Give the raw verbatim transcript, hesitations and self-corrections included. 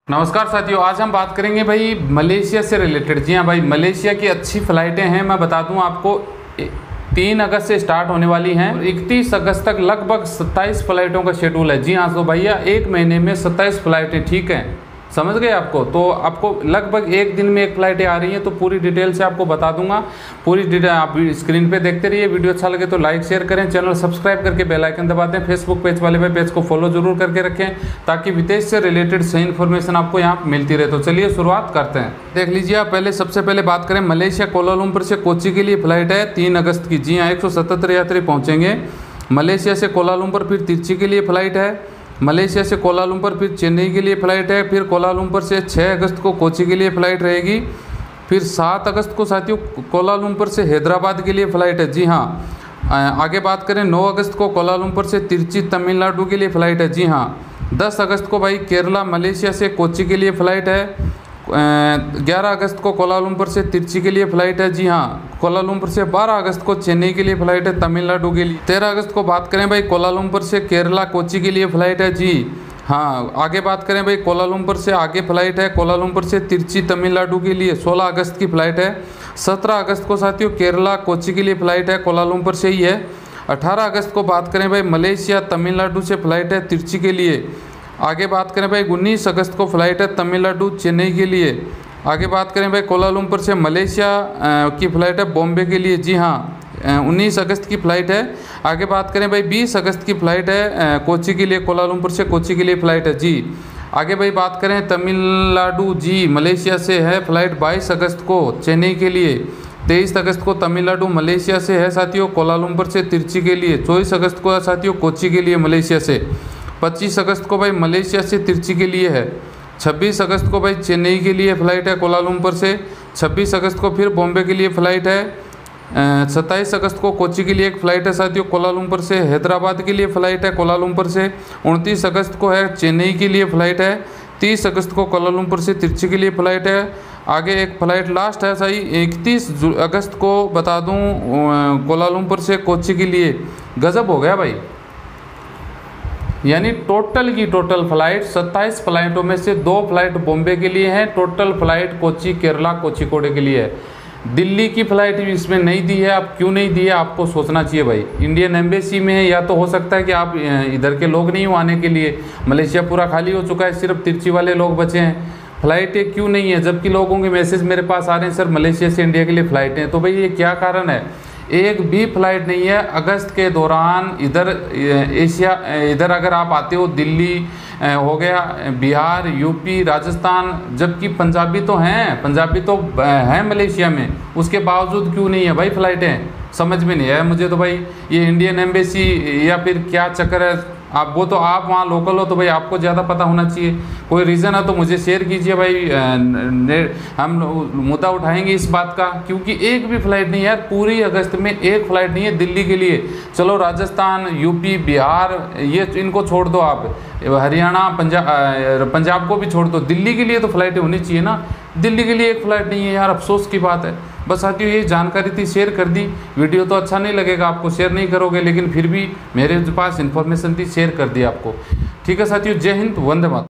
नमस्कार साथियों, आज हम बात करेंगे भाई मलेशिया से रिलेटेड। जी हाँ भाई, मलेशिया की अच्छी फ़्लाइटें हैं। मैं बता दूं आपको, तीन अगस्त से स्टार्ट होने वाली हैं। इकतीस अगस्त तक लगभग सत्ताईस फ़्लाइटों का शेड्यूल है। जी हाँ, तो भैया एक महीने में सत्ताईस फ़्लाइटें, ठीक हैं, समझ गए आपको। तो आपको लगभग एक दिन में एक फ़्लाइटें आ रही हैं, तो पूरी डिटेल से आपको बता दूंगा। पूरी डिटेल आप स्क्रीन पे देखते रहिए। वीडियो अच्छा लगे तो लाइक शेयर करें, चैनल सब्सक्राइब करके बेल आइकन दबा दें। फेसबुक पेज वाले पेज को फॉलो जरूर करके रखें, ताकि विदेश से रिलेटेड सही इन्फॉर्मेशन आपको यहाँ मिलती रहे। तो चलिए शुरुआत करते हैं। देख लीजिए आप, पहले सबसे पहले बात करें मलेशिया कोलालंपुर से कोच्चि के लिए फ़्लाइट है तीन अगस्त की। जी हाँ, एक सौ सतहत्तर यात्री पहुँचेंगे मलेशिया से कोलालंपुर। फिर तिरची के लिए फ़्लाइट है मलेशिया से कोलालंपुर। फिर चेन्नई के लिए फ़्लाइट है। फिर कोलालंपुर से छः अगस्त को कोच्चि के लिए फ़्लाइट रहेगी। फिर सात अगस्त को साथियों कोलालंपुर से हैदराबाद के लिए फ़्लाइट है। जी हाँ, आगे बात करें नौ अगस्त को कोलालंपुर से तिरची तमिलनाडु के लिए फ़्लाइट है। जी हाँ, दस अगस्त को भाई केरला मलेशिया से कोच्चि के लिए फ़्लाइट है। ग्यारह अगस्त को कोलालंपुर से तिरची के लिए फ़्लाइट है। जी हाँ, कोलालंपुर से बारह अगस्त को चेन्नई के लिए फ़्लाइट है तमिलनाडु के लिए। तेरह अगस्त को बात करें भाई कोलालंपुर से केरला कोच्चि के लिए फ़्लाइट है। जी हाँ, आगे बात करें भाई कोलालंपुर से आगे फ़्लाइट है कोलालंपुर से तिरची तमिलनाडु के लिए, सोलह अगस्त की फ़्लाइट है। सत्रह अगस्त को साथियों केरला कोच्चि के लिए फ़्लाइट है, कोलालंपुर से ही है। अठारह अगस्त को बात करें भाई मलेशिया तमिलनाडु से फ़्लाइट है तिरची के लिए। आगे बात करें भाई उन्नीस अगस्त को फ़्लाइट है तमिलनाडु चेन्नई के लिए। आगे बात करें भाई कोलालंपुर से मलेशिया की फ़्लाइट है बॉम्बे के लिए। जी हाँ, उन्नीस अगस्त की फ़्लाइट है। आगे बात करें भाई बीस अगस्त की फ़्लाइट है कोच्चि के लिए, कोलालंपुर से कोच्चि के लिए फ़्लाइट है। जी आगे भाई बात करें तमिलनाडु, जी मलेशिया से है फ़्लाइट बाईस अगस्त को चेन्नई के लिए। तेईस अगस्त को तमिलनाडु मलेशिया से है साथियों कोलालंपुर से तिरची के लिए। चौबीस अगस्त को साथियों कोच्चि के लिए मलेशिया से। पच्चीस अगस्त को भाई मलेशिया से तिरची के लिए है। छब्बीस अगस्त को भाई चेन्नई के लिए फ़्लाइट है कोलालंपुर से। छब्बीस अगस्त को फिर बॉम्बे के लिए फ़्लाइट है। सत्ताईस अगस्त को कोच्चि के लिए एक फ़्लाइट है साथियों कोलालंपुर से। हैदराबाद के लिए फ़्लाइट है कोलालंपुर से। उनतीस अगस्त को है चेन्नई के लिए फ़्लाइट है। तीस अगस्त को कोलालंपुर से तिरची के लिए फ़्लाइट है। आगे एक फ़्लाइट लास्ट है सही इकतीस अगस्त को बता दूँ कोलालंपुर से कोच्चि के लिए। गज़ब हो गया भाई, यानी टोटल की टोटल फ़्लाइट सत्ताईस फ़्लाइटों में से दो फ्लाइट बॉम्बे के लिए हैं। टोटल फ़्लाइट कोच्चि केरला कोझिकोड के लिए है। दिल्ली की फ़्लाइट भी इसमें नहीं दी है। अब क्यों नहीं दी है आपको सोचना चाहिए भाई। इंडियन एम्बेसी में है, या तो हो सकता है कि आप इधर के लोग नहीं हो आने के लिए। मलेशिया पूरा खाली हो चुका है, सिर्फ तिरची वाले लोग बचे हैं। फ़्लाइटें क्यों नहीं है, जबकि लोगों के मैसेज मेरे पास आ रहे हैं सर मलेशिया से इंडिया के लिए फ़्लाइटें। तो भाई ये क्या कारण है? एक भी फ़्लाइट नहीं है अगस्त के दौरान। इधर एशिया, इधर अगर आप आते हो दिल्ली हो गया, बिहार, यूपी, राजस्थान, जबकि पंजाबी तो हैं, पंजाबी तो हैं मलेशिया में, उसके बावजूद क्यों नहीं है भाई फ़्लाइटें? समझ में नहीं आया मुझे तो भाई। ये इंडियन एम्बेसी या फिर क्या चक्कर है? आप वो तो आप वहाँ लोकल हो तो भाई आपको ज़्यादा पता होना चाहिए। कोई रीज़न है तो मुझे शेयर कीजिए भाई, हम मुद्दा उठाएंगे इस बात का। क्योंकि एक भी फ़्लाइट नहीं है यार, पूरी अगस्त में एक फ़्लाइट नहीं है दिल्ली के लिए। चलो राजस्थान, यूपी, बिहार ये इनको छोड़ दो, आप हरियाणा, पंजाब पंजाब को भी छोड़ दो, दिल्ली के लिए तो फ़्लाइटें होनी चाहिए ना। दिल्ली के लिए एक फ़्लाइट नहीं है यार, अफसोस की बात है। बस साथियों ये जानकारी थी, शेयर कर दी। वीडियो तो अच्छा नहीं लगेगा आपको, शेयर नहीं करोगे, लेकिन फिर भी मेरे पास इन्फॉर्मेशन थी, शेयर कर दी आपको। ठीक है साथियों, जय हिंद, वंदे मातरम।